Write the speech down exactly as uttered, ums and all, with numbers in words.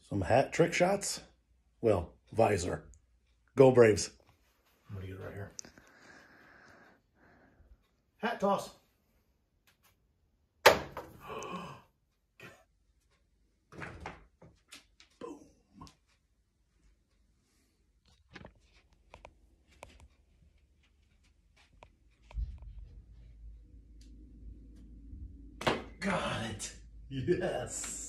Some hat trick shots. Well, visor. Go Braves. I'm going to get it right here. Hat toss. Boom. Got it. Yes.